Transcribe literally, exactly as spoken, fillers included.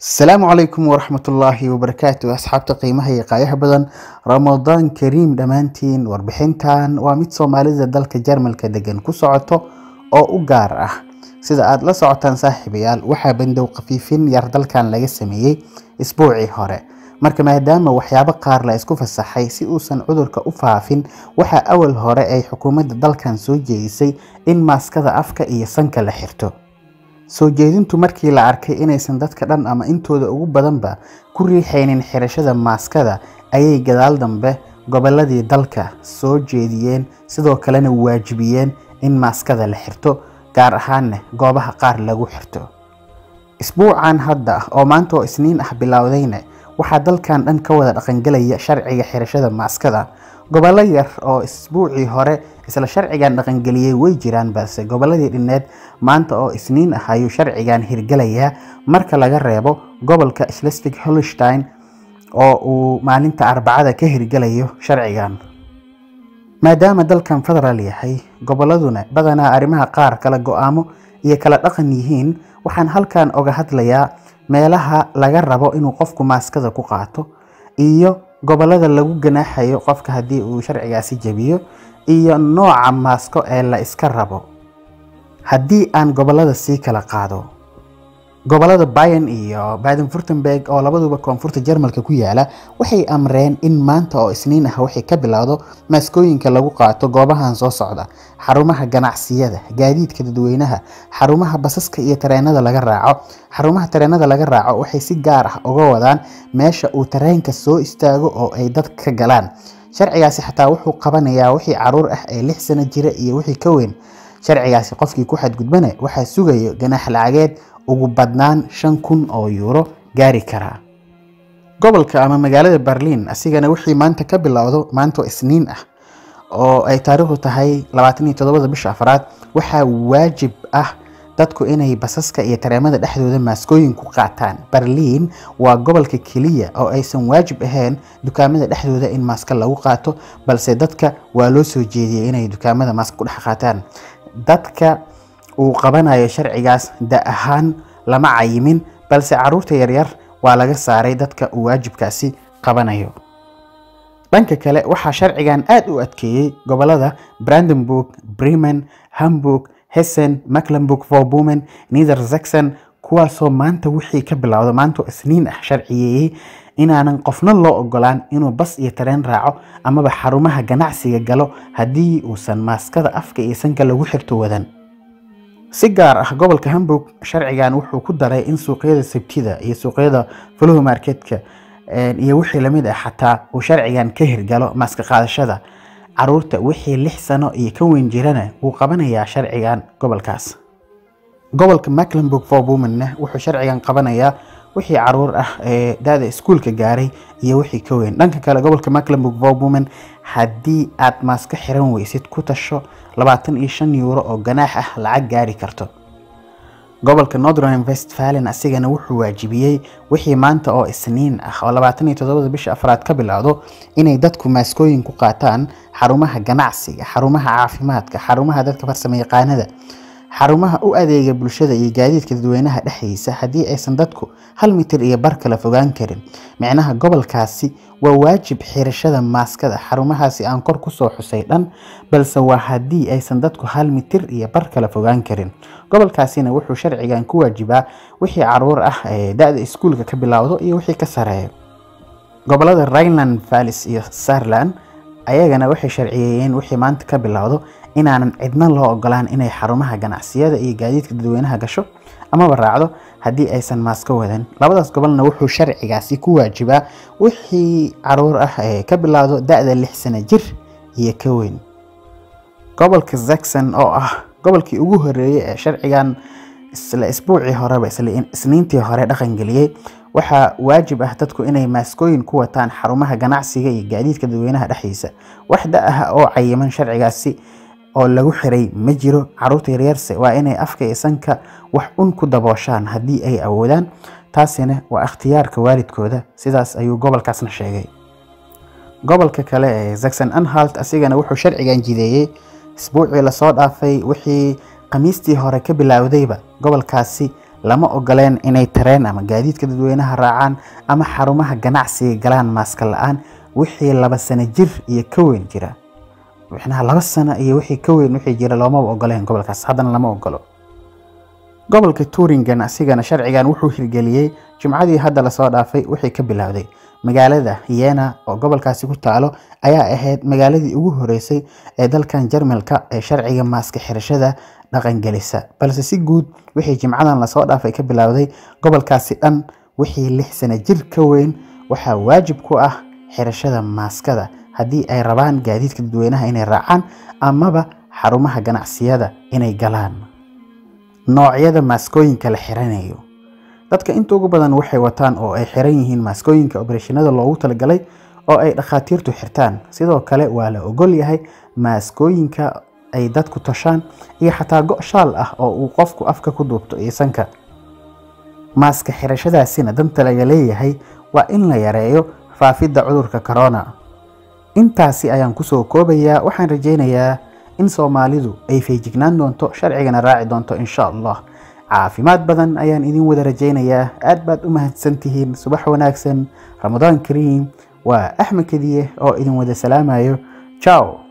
السلام عليكم ورحمة الله وبركاته أصحابتا قيمها يقايها بدن رمضان كريم دمانتين واربحينتان وميد سوماليدا دالك جرمالكا دقن كسعوتو أو أقار أه سيدا آد لسعوتان صاحبيال وحا بندو قفيفين يردالكان لغا سميي اسبوعي هوري marka maadaama waxyaabo qaar la isku fasaxay si uusan cudurka u faafin waxa awal hore ay xukuumadda dalkan soo jeedisay in maaskada afka iyo sanka la xirto soo jeedintu markii la arkay inaysan dadka dhan ama intooda ugu badanba ku riixaynin xirashada maaskada ayay gadaal dambe goboladii dalka soo jeediyeen sidoo kalena waajibiyeen in maaskada la xirto gaar ahaan goobaha qaar lagu xirto isbuucan hadda oo maanta oo isniin ah bilowdayna waxaa dalkan dhan ka wada dhaqangalaya sharciga xirashada maaskada gobollo yar oo isbuucii hore isla sharcigan dhaqangeliyay way jiraan balse gobolladii dhineed maanta oo isniin ah ayuu sharcigan hirgalaya marka laga reebo gobolka Schleswig-Holstein oo uu maalinta arbacada ka hirgalayo sharcigan maadaama dalkan federal yahay gobolladuna badanaa arrimaha qaar kala go'aamo iyo kala dhaqan yihiin waxaan halkan oga hadlayaa meelaha laga rabo inuu qofku maaskada ku qaato iyo gobolada lagu ganaaxayo qofka hadii uu sharcigaasi jabiyo iyo nooca maasko ee la iska rabo hadii aan gobolada si kala qaado gobolada Bayern iyo Baden-Württemberg oo labaduba koonfurta Jarmalka ku yaala waxay amreen in maanta oo isniin ah wixii ka bilowdo maaskooyinka lagu qaato goobahan soo socda xarumaha ganacsiyada gaadiidka dadweynaha xarumaha basaska iyo tareenada laga raaco xarumaha tareenada laga raaco waxay si gaar ah uga wadaan meesha uu tareenka soo istaago oo ay dadka galaan sharcigaasi xataa wuxuu qabanayaa wixii caruur ah ee lix sano jira iyo wixii ka weyn sharcigaasi qofkii ku xadgudbana waxa sugayo ganaax lacageed ugu badnaan shan kun oo euro gaari kara gobolka ama magaalada Berlin asigana wixii maanta ka bilowdo maanta isniin ah oo ay taariikhdu tahay labaatan iyo toddoba bisha afraad waxa waajib ah dadku inay basaska iyo tareemada dhexdooda maaskooyin ku qaataan Berlin waa gobolka kaliya oo aysan waajib ahayn dukaamada dhexdooda in maaska lagu qaato balse dadka waa loo soo jeediyay inay dukaamada maaska ku dhex qaataan dadka uu qabanayo sharcigaas da ahaan lama cayimin balse caruurta yar yar waa laga saaray dadka uu waajibkaasi qabanayo dhanka kale waxa sharcigan aad u adkeeyay gobolada Brandenburg, Bremen, Hamburg, Hessen, Mecklenburg-Vorpommern, Niedersachsen kuwaasoo maanta wixii ka bilowdo maanta isniin ah sharciyeeyay inaanan qofna loo ogolaan inuu bas iyo tareen raaco amaba xarumaha ganacsiga galo hadii uusan maaskada afka iyo sanka lagu xirto wadan si gaar ah gobolka Hamburg sharcigan wuxuu ku daray in suuqyada sabtida iyo suuqyada fuluhu marketka iyo wixii lamid ah xataa uu sharcigan ka hirgalo maaska qaadashada caruurta wixii lix sano iyo ka weyn jirana uu qabanayaa sharcigan gobolkaas gobolka Mecklenburg-Vorpommern wuxuu sharcigan qabanayaa wixii caruur ah ee daada iskuulka gaaray iyo wixii ka weyn dhanka kale gobolka Mecklenburg-Vorpommern hadii aad maaska xiran weysid ku tasho labaatan iyo shan euro oo ganaax ah lacag gaari karto gobolka Nordrhein-Westfalen asigana wuxuu waajibiyay wixii maanta oo isniin ah oo labaatan iyo toddoba bisha afraad ka bilowdo inay dadku maaskooyin ku qaataan xarumaha ganacsiga xarumaha caafimaadka xarumaha dadka farsamayaqaanada xarumaha u adeega bulshada iyo gaadiidka dadweynaha dhexdiisa hadii aysan dadku hal mitir iyo bar kala fogaan karin macnaha gobolkaasi waa waajib xirashada maaskada xarumahaasi aan kor ku soo xusay dhan balse waa hadii aysan dadku hal mitir iyo bar kala fogaan karin gobolkaasina wuxuu sharcigan ku waajibaa wixii caruur ah ee daada iskuulka ka bilowdo iyo wixii ka sareeyo gobolada Rhineland-Pfalz iyo Saarland ayagana waxay sharciyeeyeen wixii maanta ka bilowdo inaanan cidna loo ogolaan inay xarumaha ganacsiyada iyo gaadiidka dadweynaha gasho ama raacdo hadii aysan maaska wadan labadaas gobolna wuxuu sharcigaasi ku waajibaa wixii caruur ah ee ka bilowdo da'da lix sano jir iyo ka weyn gobolka Sachsen oo ah gobolkii ugu horeeyay ee sharcigan isla isbuucii horeba isla isniintii hore dhaqan galiyay waxa waajib ah dadku inay maaskooyin ku wataan xarumaha ganacsiga iyo gaadiidka dadweynaha dhexdiisa waxda ah oo cayiman sharcigaasi oo lagu xiray ma jiro caruurta yaryarse waa inay afka iyo sanka wax un ku dabooshaan hadii ay awoodaan taasina waa ikhtiyaarka waalidkooda sidaas ayuu gobolkaasna sheegay gobolka kale ee Sachsen-Anhalt asigana wuxuu sharcigan jideeyay isbuucii la soo dhaafay wixii qamiistii hore ka bilowdayba gobolkaasi lama ogoleen inay tareen ama gaadiidka dadweynaha raacaan ama xarumaha ganacsiga galaan maaska la'aan wixii laba sano jir iyo ka weyn jira. wixna laba sano iyo wixii ka weyn wixii jira looma ogoleen gobolkaas, haddana lama ogolo. gobolka Turingen asigana sharcigan wuxuu hirgeliyay jumcadii hadda la soo dhaafay wixii ka bilowday magaalada Jena oo gobolkaasi ku taalo ayaa ahayd magaaladii ugu horeysay ee dalkan Jarmalka ee sharciga maaska xirashada dhaqan gelisa, balse si guud wixii jumcadan la soo dhaafay ka bilowday gobolkaasi dhan wixii lix sano jir ka weyn waxa waajib ku ah xirashada maaskada haddii ay rabaan gaadiidka dadweynaha inay raacaan amaba xarumaha ganacsiyada inay galaan. noocyada maaskooyinka la xiranayo dadka inta ugu badan waxay wataan oo ay xiran yihiin maaskooyinka operationnada loogu talagalay oo ay dhakhaatiirtu xirtaan. sidoo kale waa la ogol yahay maaskooyinka ay dadku tashaan iyo xataa go' shaal ah oo uu qofku afka ku duubto iyo sanka. maaska xirashadaasina danta laga leeyahay waa in la yareeyo faafidda cudurka corona. intaasi ayaan kusoo koobayaa, waxaan rajaynayaa in Soomaalidu ay feejignaan doonto sharcigana raaci doonto insha Allah. caafimaad badan ayaan idin wada rajaynayaa. aad baad u mahadsantihiin. subax wanaagsan, Ramadaan Kariim. waa Axmed Kadiye oo idin wada salaamayo. ciao.